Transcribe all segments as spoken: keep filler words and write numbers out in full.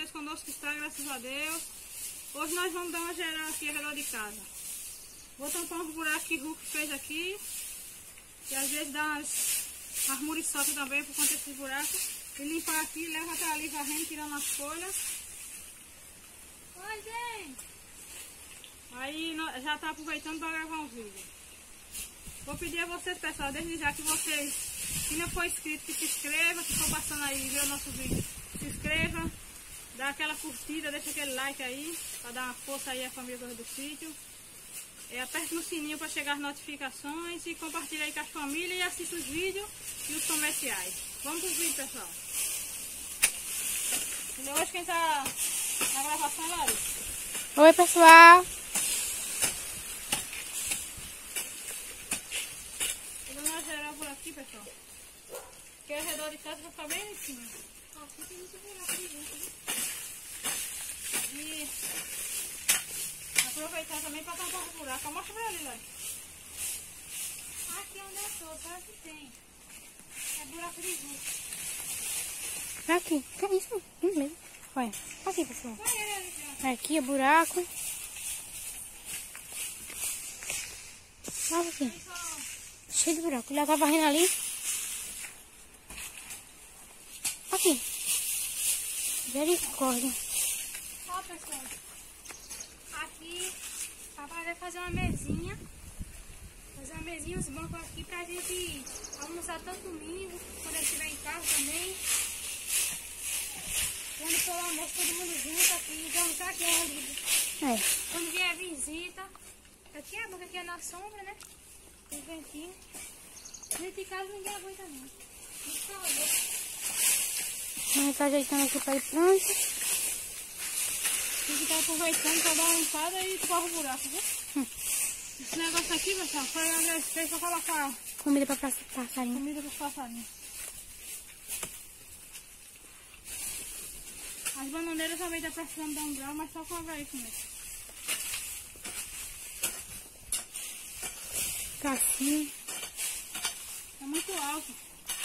vocês conosco está, graças a Deus. Hoje nós vamos dar uma geral aqui ao redor de casa. Vou tampar uns buracos que o Hulk fez aqui. E às vezes dá umas, umas muriçotas também por conta desses buracos. E limpar aqui, leva pra ali varrendo, tirando as folhas. Oi, gente! Aí já tá aproveitando para gravar um vídeo. Vou pedir a vocês, pessoal, desde já que vocês, se não for inscrito, que se inscreva. Se for passando aí e ver o nosso vídeo, se inscreva. Dá aquela curtida, deixa aquele like aí, para dar uma força aí à família do sítio. É, aperte no sininho para chegar as notificações e compartilha aí com as famílias e assista os vídeos e os comerciais. Vamos pro vídeo, pessoal. E hoje quem tá na gravação é Larissa. Oi, pessoal. Eu vou dar uma geral por aqui, pessoal. Porque ao redor de casa vai ficar bem em cima. Aqui tem muito buraco de gente, né? E aproveitar também para tampar o buraco. Mostra pra ali, Larissa. Aqui onde eu tô, sabe que tem. É buraco de gente. Aqui, que é isso? Hum, mesmo. Olha, aqui, pessoal. Aqui é buraco. Olha aqui. Cheio de buraco. Ele tá varrendo ali. Aqui. Misericórdia. Ó, pessoal. Aqui, papai vai fazer uma mesinha. Fazer uma mesinha, os bancos aqui pra gente almoçar tanto domingo, quando ele estiver em casa também. Quando for o almoço, todo mundo junto aqui, vamos estar aqui ali. É. Quando vier visita, aqui é porque aqui é na sombra, né? Tem ventinho. Dentro de casa ninguém aguenta não. Muito calor. Nós tá ajeitando aqui pra ir pronto. Tem que estar aproveitando para dar uma limpada e corre o buraco, viu? Hum. Esse negócio aqui, pessoal, foi uma vez feito para colocar Comida pra passarinho. comida para os passarinhos. As bananeiras também tá precisando dar um grau, mas só cobra isso mesmo. Tá assim. É muito alto.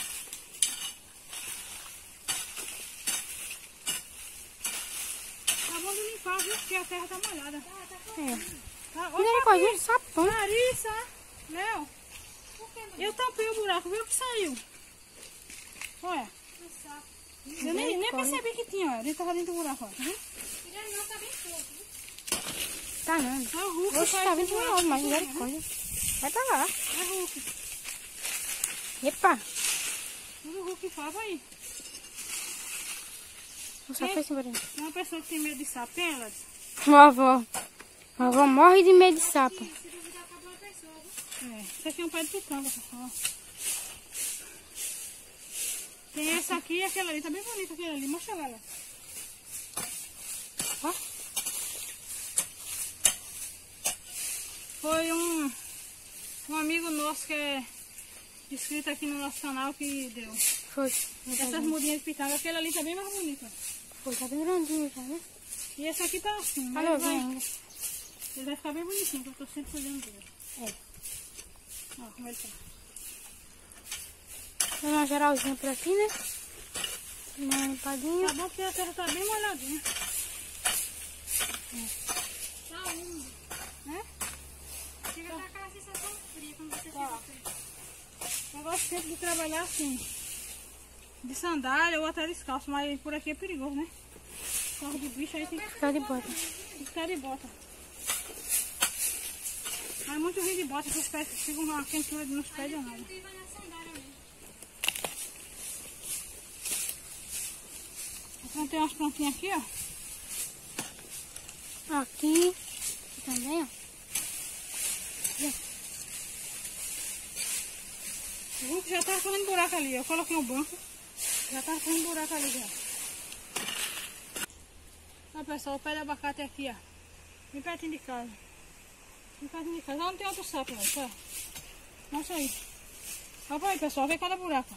Tá bom de limpar, viu? Porque a terra tá molhada. É. Tá? Misericórdia, um sapão. Larissa, Léo, eu tampei o buraco, viu que saiu? Olha. Eu nem, nem percebi que tinha, olha. Ele tava dentro do buraco, ó. Tá vendo? Tá não. É o Hulk. Oxe, tá vindo de novo, mas misericórdia. Vai pra lá. É o Hulk. Epa. Tudo o Hulk faz aí. O sapo foi embora. É uma pessoa que tem medo de sapo, tem, Larissa? Vovó. Vovó morre de medo de sapo. É, isso aqui é um pé de pitanga, pessoal. Tem essa aqui e aquela ali. Tá bem bonita aquela ali. Mostra lá, Léo. Ó. Foi um, um amigo nosso que é inscrito aqui no nosso canal que deu. Foi. Essas mudinhas de pitanga. Aquela ali tá bem mais bonita. Foi, tá bem grandinho já, né? E essa aqui tá assim. Tá Mas ele, vai, novinho. ele vai ficar bem bonitinho, que eu tô sempre fazendo dele. É. Ó, como ele tá. Tem uma geralzinha por aqui, né? Uma limpadinha. Tá bom porque a terra tá bem molhadinha. Tá úmido. Né? Chega pra aquela sensação fria quando você Tá. chega perto. Eu gosto sempre de trabalhar assim. De sandália ou até descalço, mas por aqui é perigoso, né? Corre de bicho aí tem que Ficar de bota. ficar de bota. Mas é muito ruim de bota, que os pés ficam uma quentura nos pés ou nada. E vai na sandália mesmo. Eu plantei umas plantinhas aqui, ó. Aqui. Aqui também, ó. O Hulk já tá fazendo buraco ali. Eu coloquei um banco. Já tá fazendo buraco ali já. Ó, pessoal, o pé de abacate é aqui, ó. Bem pertinho de casa. Bem pertinho de casa. Lá não tem outro sapo, ó. Só. Mostra aí. Olha pra aí, pessoal. Vê cada buraco.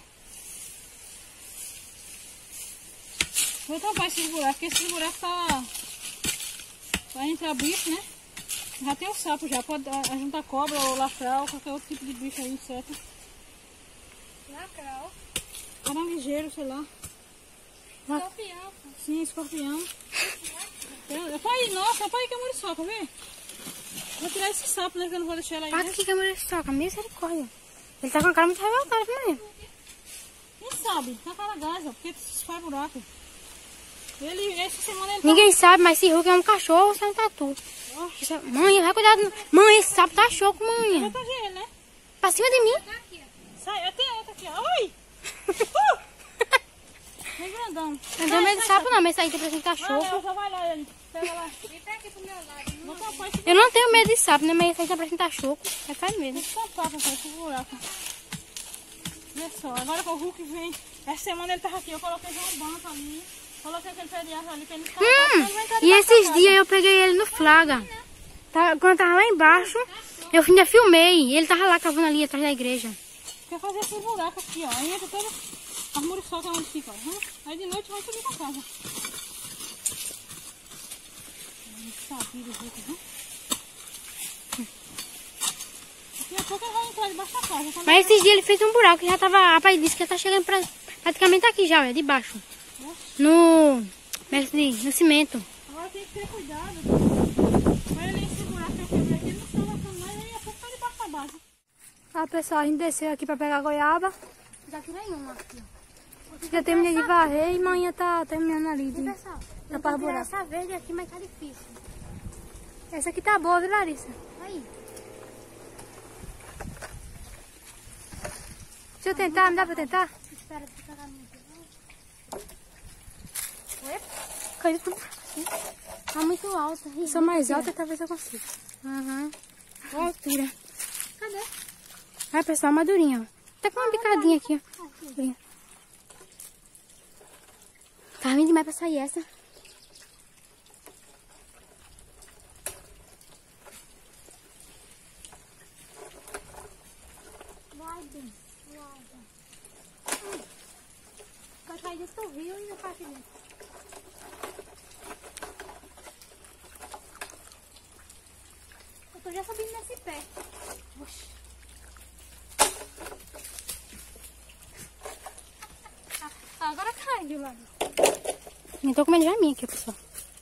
Vou tampar esses buracos, porque esses buracos tá... Vai entrar bicho, né? Já tem o sapo já. Pode juntar cobra ou lacral, qualquer outro tipo de bicho aí, inseto. Lacral. Caranguejeiro, sei lá. Escorpião. Sim, escorpião. Eu, pai, nossa, pai, que muriçoca, vê? Vou tirar esse sapo, né? Que eu não vou deixar ela aí. Pato que câmera soca, misericórdia. Ele tá com a cara muito revoltada, né? Quem sabe? Tá cara gaja, porque faz buraco. Ele, essa semana ele Ninguém sabe, mas esse Hulk é um cachorro ou se é um tatu. Isso é- Mãe, vai cuidar. do- Mãe, esse sapo tá choco, tá... mãe. Vai fazer ele, né? Pra cima de mim. Sai, até outra aqui, ó. Oi! Uh! Vem grandão. Não tenho medo de sapo, não, mas isso aí tá parecendo Vai, cachorro. Léo, já vai lá, ele. Pega lá. Vem pra aqui pro meu lado. Bota uma parte Eu não tenho medo de sapo, né? Mas isso aí tá parecendo cachorro. É faz medo. de tampar pra fazer esse buraco. Vê só, agora que o Hulk vem. Essa semana ele tava aqui, eu coloquei já um banco ali. Coloquei aquele pé de árvore ali pra ele escapar. Hum, senão ele vai entrar e debaixo da esses casa. dias eu peguei ele no flaga. Tá, quando eu tava lá embaixo, eu ainda filmei. Ele tava lá cavando ali atrás da igreja. Quer fazer esse buraco aqui, ó. Aí entra toda as muriçocas onde fica, ó. Hum? Aí de noite vai subir pra casa. Sabia do Hulk, viu? Daqui a pouco ele vai entrar debaixo da casa. Quando Mas esses dias ele fez um buraco e já tava. Rapaz, disse que já tá chegando pra, praticamente aqui já, é debaixo. No. como é que se diz? No cimento. Agora tem que ter cuidado. Olha ali esse buraco que eu quebrei aqui, ele não está lavando mais, aí a pouco tá debaixo da base. Ah, pessoal, a gente desceu aqui pra pegar goiaba. Já tirei uma aqui, ó. Já terminei de varrer e manhã tá terminando ali de E pessoal, eu tapar vou tirar buraco. essa verde aqui, mas tá difícil. Essa aqui tá boa, viu, Larissa? Aí. Deixa eu tentar, me dá pra tentar? Espera de pegar a minha aqui. Caiu tudo. Tá muito alta. Eu sou mais alta, talvez eu consiga. Aham. Olha a altura. Cadê? Ai, pessoal, madurinha, ó. Tá com uma picadinha aqui, ó. Aqui. Tá ruim demais pra sair essa. Vai, bem. Vai, bem. Vai sair desse teu rio e vai pra aqui dentro. Eu tô já subindo nesse pé. Oxi. Ah, agora caiu, lá. Eu tô comendo já a minha aqui, pessoal.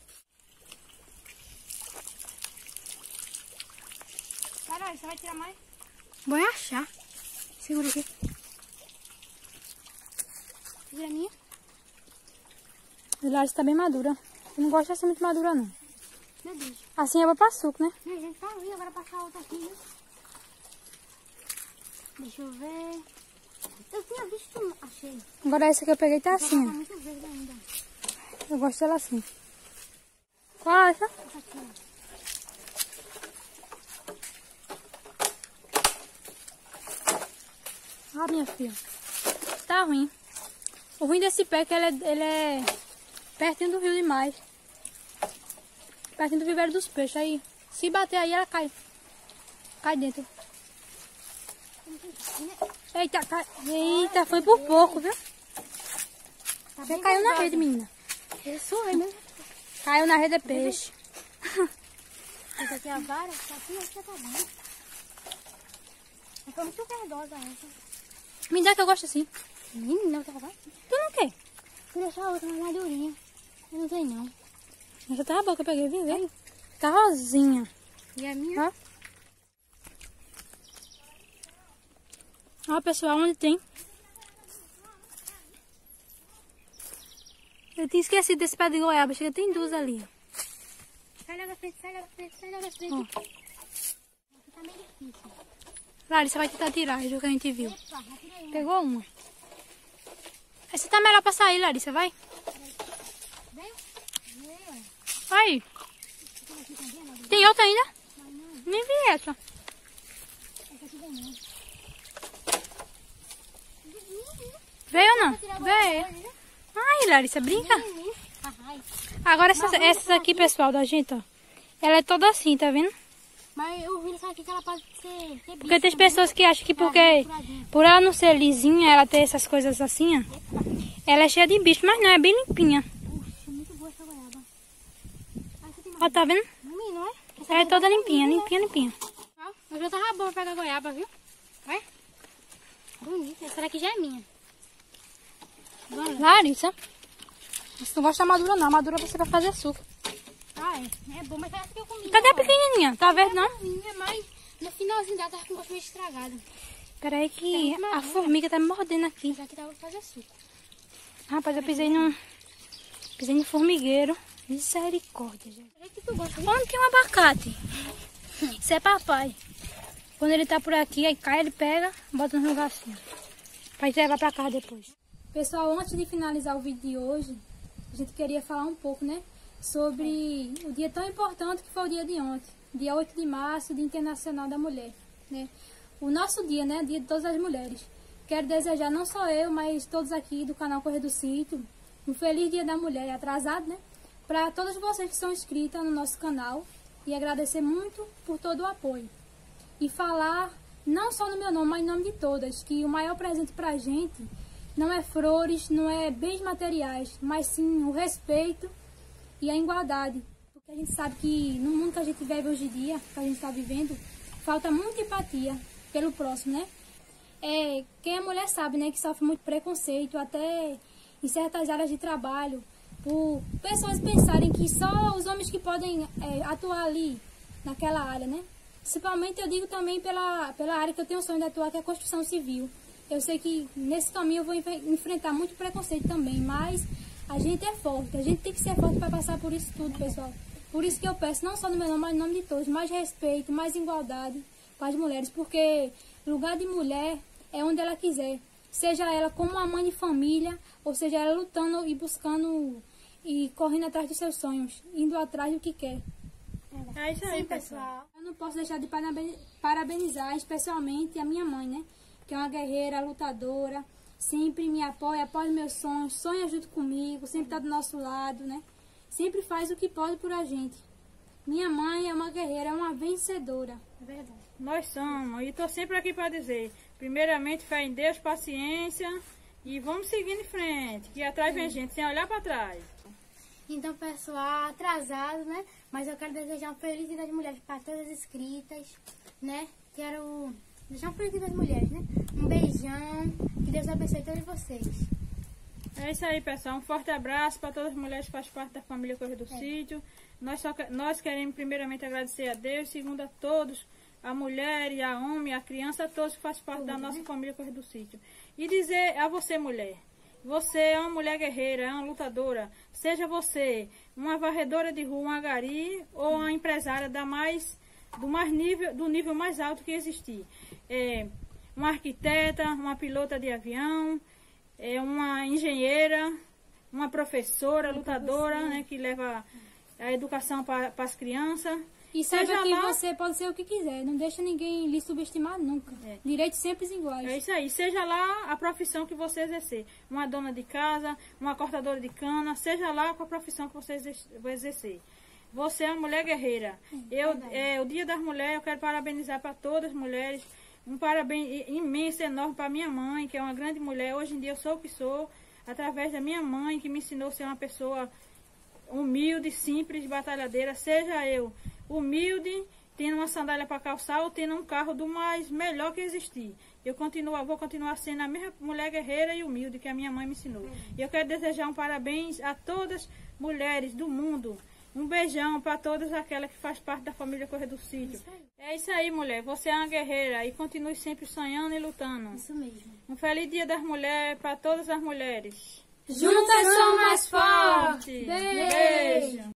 Caralho, você vai tirar mais? Vou achar. Segura aqui. Tira a minha? A Larissa tá bem madura. Eu não gosto de ser muito madura, não. Meu Deus. Assim é pra passar suco, né? Minha gente, tá ruim. Agora passar outra aqui, né? Deixa eu ver. Eu tinha visto... Achei. Agora essa que eu peguei tá Tá assim, ó. muito verde ainda. Eu gosto dela assim. Qual é essa? Essa aqui, ó. Ah, minha filha. Tá ruim. O ruim desse pé é que ele é, ele é pertinho do rio demais. Pertinho do viveiro dos peixes. Aí, se bater aí, ela cai. Cai dentro. Eita, cai. Eita, foi por pouco, viu? Tá Você bem caiu na verdosa. rede, menina. Eu sou aí mesmo. Caiu na rede de peixe. Essa aqui é a vara. Tá aqui, essa tá bom. Foi muito verdosa essa. Me dá que eu gosto assim. Menina, tá bom? Tu não quer? Vou deixar a outra mais madurinha. Eu não sei não. Essa tá boa que eu peguei, viu? Vê? Tá rosinha. E a minha? Ó. Ó, pessoal, onde tem? Eu tinha esquecido desse pé de goiaba. Chega, tem duas ali. Sai lá da frente, sai lá da frente, sai lá da frente. Ó. Aqui tá meio difícil. Larissa vai tentar tirar, do que a gente viu. Epa, já tirei uma. Pegou uma. Essa tá melhor pra sair, Larissa, vai. Vem? Vem, ué. Vai. Essa aqui também, né? Tem outra ainda? Mas não, Nem vi essa. essa aqui vem não. Veio ou não? Veio. Ai, Larissa, brinca. Ai, Agora essas, essas aqui, pessoal, da gente, ó. Ela é toda assim, tá vendo? mas eu vi essa aqui que ela pode ser, ser Porque tem bicha, pessoas que acham que porque por ela não ser lisinha, ela ter essas coisas assim, ó, ela é cheia de bicho, mas não, é bem limpinha. Puxa, muito boa essa goiaba. Ah, essa tem mais. Ó, tá vendo? Não, não é? Essa Ela é aqui toda tá limpinha, bonita, limpinha, limpinha. Ó, mas já tava boa pegar goiaba, viu? Vai. Bonita. Essa daqui já é minha. Larissa, Você não gosta da madura não, a madura você vai fazer suco. Ah, é. É bom, mas essa que eu comi. Cadê a pequenininha? Tá verde não? Minha mãe, no finalzinho dela tava com gosto meio estragado. Peraí que a formiga tá me mordendo aqui. Já que dava pra fazer suco. Rapaz, eu pisei no... Pisei no formigueiro. Misericórdia, gente. É que tu gosta. Onde tem um abacate? Isso é papai. Quando ele tá por aqui, aí cai, ele pega, bota no lugar assim. Pra gente levar pra casa depois. Pessoal, antes de finalizar o vídeo de hoje, a gente queria falar um pouco, né? Sobre o dia tão importante que foi o dia de ontem. Dia oito de março, Dia Internacional da Mulher, né? O nosso dia, né? Dia de todas as mulheres. Quero desejar, não só eu, mas todos aqui do canal Correio do Sítio, um feliz Dia da Mulher, atrasado, né? Para todas vocês que são inscritas no nosso canal e agradecer muito por todo o apoio. E falar, não só no meu nome, mas em nome de todas, que o maior presente pra gente não é flores, não é bens materiais, mas sim o respeito e a igualdade. Porque a gente sabe que no mundo que a gente vive hoje em dia, que a gente está vivendo, falta muita empatia pelo próximo, né? É, quem é mulher sabe, né, que sofre muito preconceito, até em certas áreas de trabalho, por pessoas pensarem que só os homens que podem é, atuar ali, naquela área, né? Principalmente eu digo também pela, pela área que eu tenho o sonho de atuar, que é a construção civil. Eu sei que nesse caminho eu vou enfrentar muito preconceito também, mas a gente é forte, a gente tem que ser forte para passar por isso tudo, pessoal. Por isso que eu peço, não só no meu nome, mas no nome de todos, mais respeito, mais igualdade para as mulheres, porque lugar de mulher é onde ela quiser, seja ela como uma mãe de família, ou seja ela lutando e buscando e correndo atrás dos seus sonhos, indo atrás do que quer. É isso aí, Sim, pessoal. pessoal. Eu não posso deixar de parabenizar especialmente a minha mãe, né? Que é uma guerreira, lutadora, sempre me apoia, apoia meus sonhos, sonha junto comigo, sempre está do nosso lado, né? Sempre faz o que pode por a gente. Minha mãe é uma guerreira, é uma vencedora. É verdade. Nós somos, e estou sempre aqui para dizer, primeiramente, fé em Deus, paciência, e vamos seguindo em frente, que atrás vem gente, sem olhar para trás. Então, pessoal, atrasado, né? Mas eu quero desejar um feliz Dia das Mulheres para todas as inscritas, né? Quero desejar um feliz Dia das Mulheres, né? Um beijão, que Deus abençoe todos vocês. É isso aí, pessoal. Um forte abraço para todas as mulheres que fazem parte da família Correio do Sítio. Nós, só, nós queremos primeiramente agradecer a Deus, segundo a todos, a mulher, e a homem, a criança, a todos que fazem parte da nossa família Correio do Sítio. E dizer a você, mulher, você é uma mulher guerreira, é uma lutadora. Seja você uma varredora de rua, uma gari ou uma empresária da mais, do, mais nível, do nível mais alto que existir. É, uma arquiteta, uma pilota de avião, é, uma engenheira, uma professora, lutadora, né, que leva a educação para as crianças. E saiba que lá, você pode ser o que quiser, não deixa ninguém lhe subestimar nunca. É. Direitos sempre iguais. É isso aí, seja lá a profissão que você exercer. Uma dona de casa, uma cortadora de cana, seja lá com a profissão que você exercer. Você é uma mulher guerreira. Eu, é, o Dia das Mulheres, eu quero parabenizar para todas as mulheres. Um parabéns imenso, enorme para minha mãe, que é uma grande mulher. Hoje em dia eu sou o que sou, através da minha mãe, que me ensinou a ser uma pessoa humilde, simples, batalhadeira. Seja eu humilde, tendo uma sandália para calçar ou tendo um carro do mais melhor que existir. Eu continuo, vou continuar sendo a mesma mulher guerreira e humilde que a minha mãe me ensinou. E eu quero desejar um parabéns a todas as mulheres do mundo. Um beijão para todas aquelas que fazem parte da família Correio do Sítio. É isso aí, mulher. Você é uma guerreira e continue sempre sonhando e lutando. Isso mesmo. Um feliz Dia das Mulheres para todas as mulheres. Juntas somos mais fortes! Beijo!